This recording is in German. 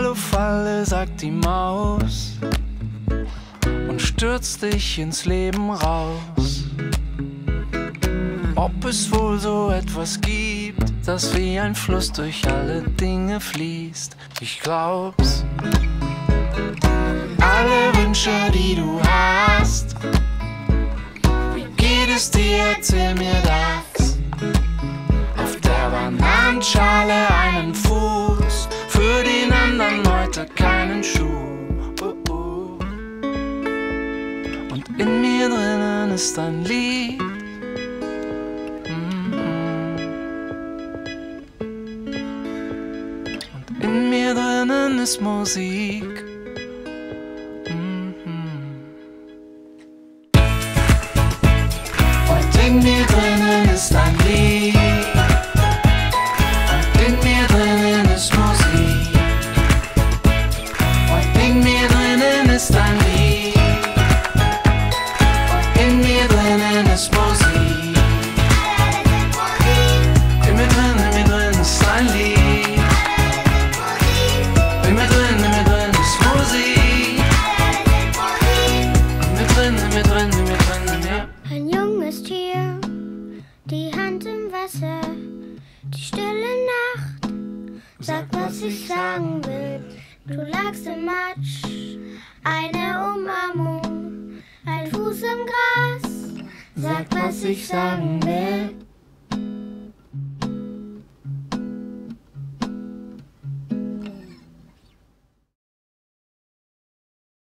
Falle, sagt die Maus, und stürzt dich ins Leben raus. Ob es wohl so etwas gibt, das wie ein Fluss durch alle Dinge fließt? Ich glaub's. Alle Wünsche, die du hast, wie geht es dir? Erzähl mir das. Auf der Bananenschale einen Fuß, für den anderen heute keinen Schuh. Und in mir drinnen ist ein Lied. Und in mir drinnen ist Musik. Und in mir drinnen ist ein Lied. Und in mir drinnen ist Musik. Und in mir drinnen ist ein Lied. Und in mir drinnen ist Musik. In mir drin ist ein Lied. In mir drin ist Musik. In mir drin, ja. Ein junges Tier, die Hand im Wasser, die stille Nacht, sag, was ich sagen will. Du lagst im Matsch, eine Umarmung, ein Fuß im Gras, sag, was ich sagen will.